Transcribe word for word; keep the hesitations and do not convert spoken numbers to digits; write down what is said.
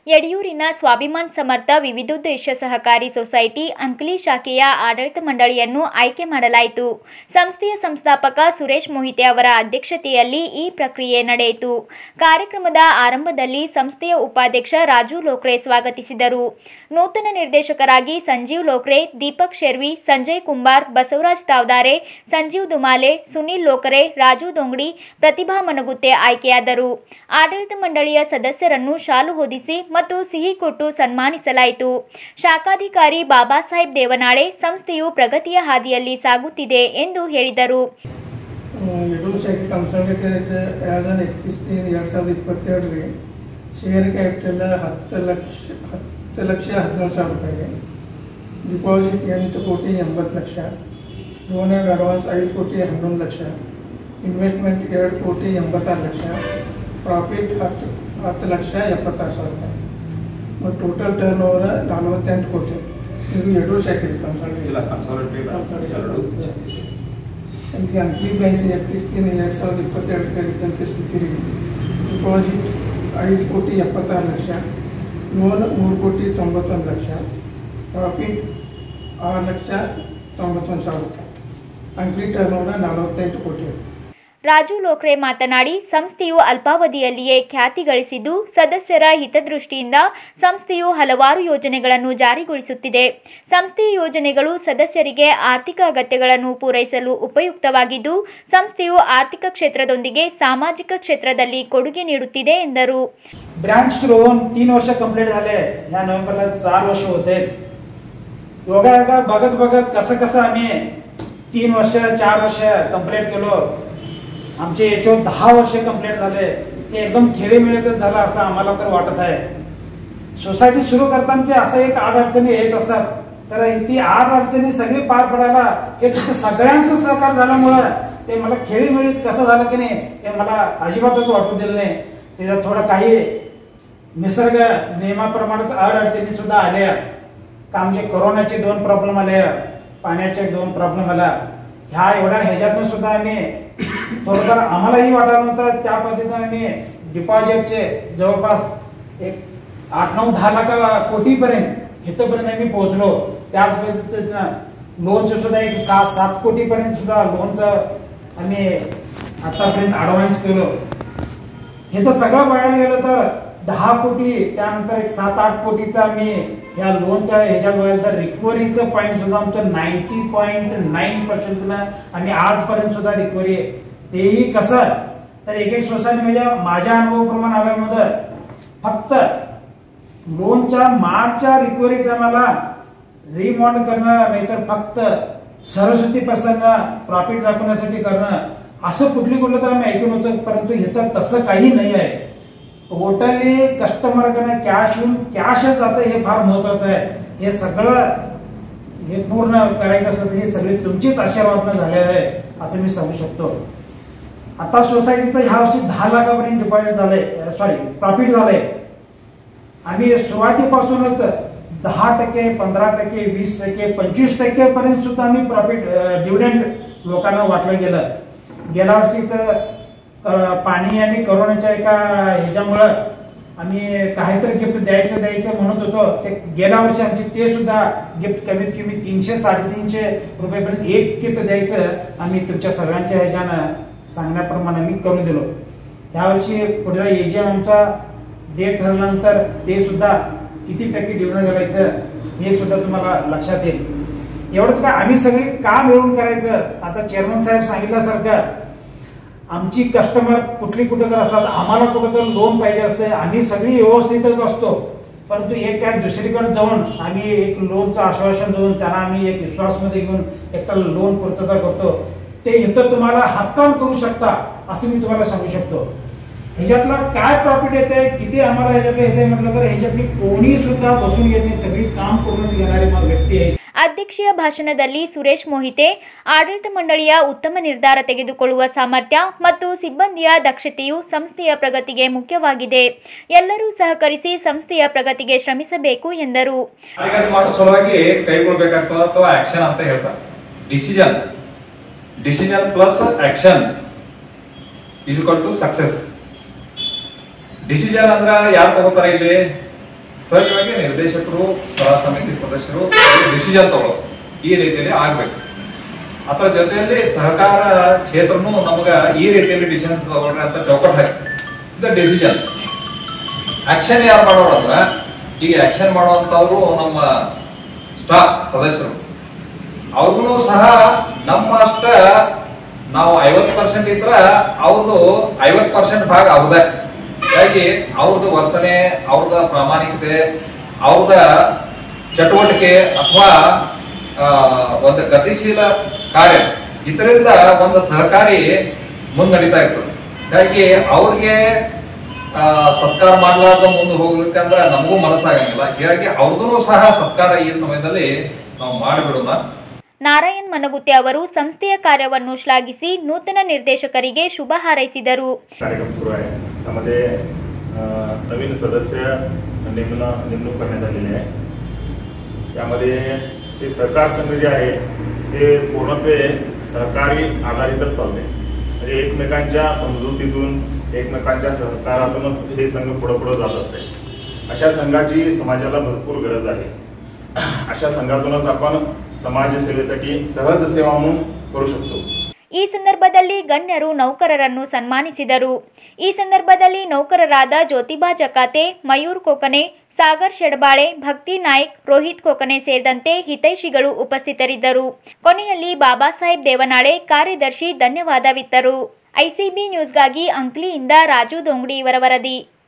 ಯಡಿಯೂರಿನ ಸ್ವಾಭಿಮಾನ್ ಸಮರ್ಥ ವಿವಿಧೋದ್ದೇಶ ಸಹಕಾರಿ ಸೊಸೈಟಿ ಅಂಕಲಿ ಶಾಖೆಯ ಆಡಳಿತ ಮಂಡಳಿಯನ್ನು ಆಯ್ಕೆ ಮಾಡಲಾಯಿತು. ಸಂಸ್ಥೆಯ ಸಂಸ್ಥಾಪಕ ಸುರೇಶ್ ಮೊಹಿತೆ ಅವರ ಅಧ್ಯಕ್ಷತೆಯಲ್ಲಿ ಈ ಪ್ರಕ್ರಿಯೆ ನಡೆಯಿತು. ಕಾರ್ಯಕ್ರಮದ ಆರಂಭದಲ್ಲಿ ಸಂಸ್ಥೆಯ ಉಪಾಧ್ಯಕ್ಷ ರಾಜು ಲೋಕ್ರೆ ಸ್ವಾಗತಿಸಿದರು. ನೂತನ ನಿರ್ದೇಶಕರಾಗಿ ಸಂಜೀವ್ ಲೋಕ್ರೆ, ದೀಪಕ್ ಶೆರ್ವಿ, ಸಂಜಯ್ ಕುಂಬಾರ್, ಬಸವರಾಜ್ ತಾವದಾರೆ, ಸಂಜೀವ್ ದುಮಾಲೆ, ಸುನಿಲ್ ಲೋಕರೆ, ರಾಜು ದೊಂಗಡಿ, ಪ್ರತಿಭಾ ಮನಗುತ್ತೆ ಆಯ್ಕೆಯಾದರು. ಆಡಳಿತ ಮಂಡಳಿಯ ಸದಸ್ಯರನ್ನು ಶಾಲು ಹೊದಿಸಿ ಮತ್ತು ಸಿಹಿ ಕೊಟ್ಟು ಸನ್ಮಾನಿಸಲಾಯಿತು. ಶಾಖಾಧಿಕಾರಿ ಬಾಬಾ ಸಾಹೇಬ್ ದೇವನಾಳೆ ಸಂಸ್ಥೆಯು ಪ್ರಗತಿಯ ಹಾದಿಯಲ್ಲಿ ಸಾಗುತ್ತಿದೆ ಎಂದು ಹೇಳಿದರು. शेयर कैपिटल हत्त लक्ष हत्त लक्ष हदिनेळु ಸಾವಿರ ರೂಪಾಯಿ, ಡಿಪಾಸಿಟ್ ಎಂಟು ಕೋಟಿ ಎಂಬತ್ತು ಲಕ್ಷ, ಲೋನ್ ಆ್ಯಂಡ್ ಅಡ್ವಾನ್ಸ್ ಐದು ಕೋಟಿ ಹನ್ನೊಂದು ಲಕ್ಷ, ಇನ್ವೆಸ್ಟ್ಮೆಂಟ್ ಎರಡು ಕೋಟಿ ಎಂಬತ್ತಾರು ಲಕ್ಷ, ಪ್ರಾಫಿಟ್ ಹತ್ತು ಹತ್ತು ಲಕ್ಷ ಎಪ್ಪತ್ತಾರು ಸಾವಿರ ರೂಪಾಯಿ ಮತ್ತು ಟೋಟಲ್ ಟರ್ನ್ ಓವರ್ ನಲವತ್ತೆಂಟು ಕೋಟಿ. ಇದು ಎರಡು ಶಾಖೆ ನಮಗೆ ಅಂಕಲಿ ಬ್ರಾಂಚ್ ಎಕ್ತಿಸ್ ತೀನ್ ಎರಡು ಸಾವಿರದ ಇಪ್ಪತ್ತೆರಡು ಕಡಿತಂತೆ ಸ್ಥಿತಿ. ಡಿಪಾಸಿಟ್ ಐದು ಕೋಟಿ ಎಪ್ಪತ್ತಾರು ಲಕ್ಷ, ಲೋನ್ ಮೂರು ಕೋಟಿ ತೊಂಬತ್ತೊಂದು ಲಕ್ಷ, ಪ್ರಾಫಿಟ್ ಆರು ಲಕ್ಷ ತೊಂಬತ್ತೊಂದು ಸಾವಿರ ರೂಪಾಯಿ, ಅಂಕಲಿ ಟರ್ನ್ ಓವರ್ ನಲವತ್ತೆಂಟು ಕೋಟಿ. ರಾಜು ಲೋಕ್ರೆ ಮಾತನಾಡಿ, ಸಂಸ್ಥೆಯು ಅಲ್ಪಾವಧಿಯಲ್ಲಿಯೇ ಖ್ಯಾತಿ ಗಳಿಸಿದ್ದು, ಸದಸ್ಯರ ಹಿತದೃಷ್ಟಿಯಿಂದ ಸಂಸ್ಥೆಯು ಹಲವಾರು ಯೋಜನೆಗಳನ್ನು ಜಾರಿಗೊಳಿಸುತ್ತಿದೆ. ಸಂಸ್ಥೆಯ ಯೋಜನೆಗಳು ಸದಸ್ಯರಿಗೆ ಆರ್ಥಿಕ ಅಗತ್ಯಗಳನ್ನು ಪೂರೈಸಲು ಉಪಯುಕ್ತವಾಗಿದ್ದು, ಸಂಸ್ಥೆಯು ಆರ್ಥಿಕ ಕ್ಷೇತ್ರದೊಂದಿಗೆ ಸಾಮಾಜಿಕ ಕ್ಷೇತ್ರದಲ್ಲಿ ಕೊಡುಗೆ ನೀಡುತ್ತಿದೆ ಎಂದರು. ब्रांच होऊन तीन वर्ष कंप्लीट झाले. या नोव्हेंबरला चार वर्ष होते. योगायोगा बघत बघत कसं कसं आम्ही तीन वर्ष चार वर्ष कंप्लीट केलो. आमचे याच्यावर दहा वर्ष कंप्लीट झाले. हे एकदम खेळीमेळीतच झालं असं आम्हाला तर वाटत आहे. सोसायटी सुरू करताना की असं एक आठ अडचणी येत असतात, तर ती आठ अडचणी सगळी पार पडायला हे तुमचं सगळ्यांचं सहकार झाल्यामुळे ते मला खेळीमेळीत कसं झालं की नाही हे मला अजिबातच वाटू दिलं नाही. त्याच्यात थोडं काही निसर्ग नियमाप्रमाणेच आड अडचणी सुद्धा आल्या. आमचे कोरोनाचे दोन प्रॉब्लेम आले, पाण्याचे दोन प्रॉब्लेम आला. ह्या एवढ्या ह्याच्यातून सुद्धा आम्ही थोडंफार आम्हालाही वाटलं नव्हतं त्या पद्धतीने आम्ही डिपॉझिटचे जवळपास एक आठ नऊ दहा लाख कोटीपर्यंत इथपर्यंत आम्ही पोहोचलो. त्याच पद्धतीनं लोनचं सुद्धा एक सहा सात कोटीपर्यंत सुद्धा लोनचं आम्ही आतापर्यंत ॲडव्हान्स केलो. हे तर सगळं बघायला गेलं तर दहा कोटी, त्यानंतर एक सात आठ कोटीचा आम्ही या लोनच्या ह्याच्यात बघायला तर रिकव्हरीचं पॉईंट सुद्धा आमचं नाईन्टी पॉईंट नाईन पर्सेंट आणि आजपर्यंत सुद्धा रिकव्हरी. तेही कसं तर एक एक सोसायटी म्हणजे माझ्या अनुभवाप्रमाणे आल्यामध्ये फक्त लोनच्या मार्चच्या रिकव्हरी टायमाला रिमॉडल करणं, नाहीतर फक्त सरस्वती पर्सनला प्रॉफिट दाखवण्यासाठी करणं, असं कुठली कुठलं तर आम्ही ऐकून होतं. परंतु इथं तसं काही नाही आहे. टोटली कस्टमरकडे कॅश होऊन कॅशच जातं, हे फार महत्वाचं आहे. हे सगळं हे पूर्ण करायचं असलं तर हे सगळे तुमचीच आशीर्वादनं झालेलं आहे असं मी सांगू शकतो. आता सोसायटीचं ह्या वर्षी दहा लाखापर्यंत डिपॉझिट झालंय, सॉरी प्रॉफिट झालंय. आम्ही सुरुवातीपासूनच दहा टक्के पंधरा टक्के वीस टक्के पंचवीस टक्के पर्यंत सुद्धा आम्ही प्रॉफिट डिव्हिडंड लोकांना वाटलं गेलं. गेल्या वर्षीच पाणी आणि कोरोनाच्या एका ह्याच्यामुळं आम्ही काहीतरी गिफ्ट द्यायचं द्यायचं म्हणत होतो. ते गेल्या वर्षी आमची ते सुद्धा गिफ्ट कमीत कमी तीनशे साडेतीनशे रुपयेपर्यंत एक गिफ्ट द्यायचं आम्ही तुमच्या सगळ्यांच्या ह्याच्यानं सांगण्याप्रमाणे आम्ही करून दिलो. यावर्षी पुढे एजीएम आमचा डेट ठरल्यानंतर ते सुद्धा किती टक्के डिव्हिडंड करायचं हे सुद्धा तुम्हाला लक्षात येईल. एवढंच काय आम्ही सगळी का मिळून करायचं. आता चेअरमन साहेब सांगितल्यासारखं आमची कस्टमर कुठली कुठे तर असतात, आम्हाला कुठं तर लोन पाहिजे असते, आम्ही सगळी व्यवस्थितच असतो. परंतु एक काय दुसरीकडे जाऊन आम्ही एक लोनचं आश्वासन देऊन त्यांना आम्ही एक विश्वासमध्ये घेऊन एक लोन पूर्तता करतो. ते इथं तुम्हाला हक्कान करू शकता असं मी तुम्हाला सांगू शकतो. ह्याच्यातला काय प्रॉफिट येते, किती आम्हाला ह्याच्यातलं येते म्हटलं तर ह्याच्यातली कोणी सुद्धा बसून घेत नाही, सगळी काम करूनच घेणारी मग व्यक्ती आहे. ಅಧ್ಯಕ್ಷೀಯ ಭಾಷಣದಲ್ಲಿ ಸುರೇಶ್ ಮೊಹಿತೆ ಆಡಳಿತ ಮಂಡಳಿಯ ಉತ್ತಮ ನಿರ್ಧಾರ ತೆಗೆದುಕೊಳ್ಳುವ ಸಾಮರ್ಥ್ಯ ಮತ್ತು ಸಿಬ್ಬಂದಿಯ ದಕ್ಷತೆಯು ಸಂಸ್ಥೆಯ ಪ್ರಗತಿಗೆ ಮುಖ್ಯವಾಗಿದೆ. ಎಲ್ಲರೂ ಸಹಕರಿಸಿ ಸಂಸ್ಥೆಯ ಪ್ರಗತಿಗೆ ಶ್ರಮಿಸಬೇಕು ಎಂದರು. Decision decision plus action is equal to success. Decision ಅಂದ್ರೆ ಯಾರು ತಗೋತಾರೆ ಇಲ್ಲಿ ಸಹಜವಾಗಿ ನಿರ್ದೇಶಕರು ಸಲಹಾ ಸಮಿತಿ ಸದಸ್ಯರು ಡಿಸಿಷನ್ ತಗೊಳ್ಳೋದು ಈ ರೀತಿಯಲ್ಲಿ ಆಗ್ಬೇಕು. ಅದರ ಜೊತೆಯಲ್ಲಿ ಸಹಕಾರ ಕ್ಷೇತ್ರನು ನಮಗ ಈ ರೀತಿಯಲ್ಲಿ ಡಿಸಿಷನ್ ತಗೊಳ್ರಿ ಅಂತ ಚೌಕಟ್ಟು ಹಾಕ್ತಾರೆ. ಇದು ಡಿಸಿಷನ್. ಆಕ್ಷನ್ ಯಾರು ಮಾಡೋರು ಅಂದ್ರೆ ಈಗ ಆಕ್ಷನ್ ಮಾಡುವಂತವ್ರು ನಮ್ಮ ಸ್ಟಾಫ್ ಸದಸ್ಯರು. ಅವ್ರಿಗೂ ಸಹ ನಮ್ಮ ಅಷ್ಟ ನಾವು ಐವತ್ತು ಪರ್ಸೆಂಟ್ ಇದ್ರ ಅವ್ರದ್ದು ಐವತ್ತು ಪರ್ಸೆಂಟ್ ಭಾಗ ಅವ್ರದೇ. ಹೀಗಾಗಿ ಅವ್ರದ್ದು ವರ್ತನೆ, ಅವ್ರದ ಪ್ರಾಮಾಣಿಕತೆ, ಅವ್ರದ ಚಟುವಟಿಕೆ ಅಥವಾ ಒಂದು ಗತಿಶೀಲ ಕಾರ್ಯ ಇದರಿಂದ ಒಂದು ಸಹಕಾರಿ ಮುನ್ನಡೀತಾ ಇರ್ತದೆ. ಹೀಗಾಗಿ ಅವ್ರಿಗೆ ಸತ್ಕಾರ ಮಾಡಲಾರ್ದ ಮುಂದೆ ಹೋಗ್ಲಿಕ್ಕೆ ಅಂದ್ರೆ ನಮಗೂ ಮನಸ್ಸಾಗಂಗಿಲ್ಲ. ಹೀಗಾಗಿ ಅವ್ರದ್ದು ಸಹ ಸತ್ಕಾರ ಈ ಸಮಯದಲ್ಲಿ ನಾವು ಮಾಡಿಬಿಡೋಣ. ನಾರಾಯಣ್ ಮನಗುತ್ತಿ ಅವರು ಸಂಸ್ಥೆಯ ಕಾರ್ಯವನ್ನು ಶ್ಲಾಘಿಸಿ नूतन निर्देशकರಿಗೆ शुभ हारैसिದರು. कार्यक्रम सुरू आहे. त्यामध्ये नवीन सदस्य नेमणं नेमणूक करण्यात आलेली आहे. त्यामध्ये हे सहकार संघ जे आहे ते पूर्णत्वे सहकारी आधारितच चालते. म्हणजे एकमेकांच्या समजुतीतून एकमेकांच्या सहकारातूनच हे संघ पुढे पुढे जात असते. अशा संघाची समाजाला भरपूर गरज आहे. अशा संघातूनच आपण समाज सेवेसाठी सहज सेवा म्हणून करू शकतो. ಈ ಸಂದರ್ಭದಲ್ಲಿ ಗಣ್ಯರು ನೌಕರರನ್ನು ಸನ್ಮಾನಿಸಿದರು. ಈ ಸಂದರ್ಭದಲ್ಲಿ ನೌಕರರಾದ ಜ್ಯೋತಿಬಾ ಜಕಾತೆ, ಮಯೂರ್ ಕೋಕನೆ, ಸಾಗರ್ ಶೆಡಬಾಳೆ, ಭಕ್ತಿ ನಾಯ್ಕ್, ರೋಹಿತ್ ಕೋಕನೆ ಸೇರಿದಂತೆ ಹಿತೈಷಿಗಳು ಉಪಸ್ಥಿತರಿದ್ದರು. ಕೊನೆಯಲ್ಲಿ ಬಾಬಾ ಸಾಹೇಬ್ ದೇವನಾಳೆ ಕಾರ್ಯದರ್ಶಿ ಧನ್ಯವಾದವಿತ್ತರು. ಐಸಿಬಿ ನ್ಯೂಸ್ಗಾಗಿ ಅಂಕ್ಲಿಯಿಂದ ರಾಜು ದೊಂಗಡಿ ಇವರ ವರದಿ.